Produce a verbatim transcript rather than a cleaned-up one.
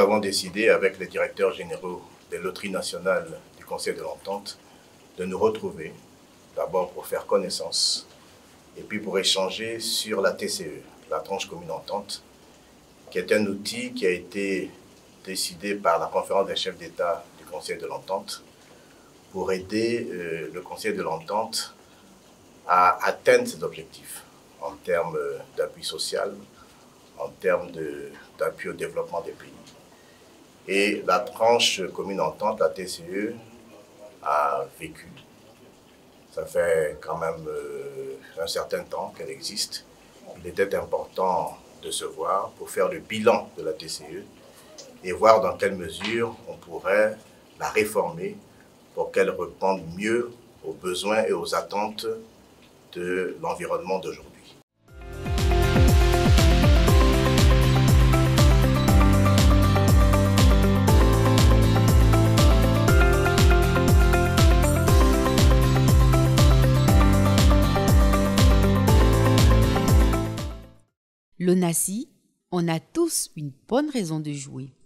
avons décidé, avec les directeurs généraux des loteries nationales du Conseil de l'Entente, de nous retrouver, d'abord pour faire connaissance, et puis pour échanger sur la T C E, la tranche commune entente, qui est un outil qui a été décidé par la conférence des chefs d'État du Conseil de l'Entente pour aider euh, le Conseil de l'Entente à atteindre ses objectifs en termes d'appui social, en termes d'appui au développement des pays. Et la tranche commune entente, la T C E, a vécu. Ça fait quand même euh, un certain temps qu'elle existe. Il était important de se voir pour faire le bilan de la T C E et voir dans quelle mesure on pourrait la réformer pour qu'elle réponde mieux aux besoins et aux attentes de l'environnement d'aujourd'hui. L'ONACI, on a tous une bonne raison de jouer.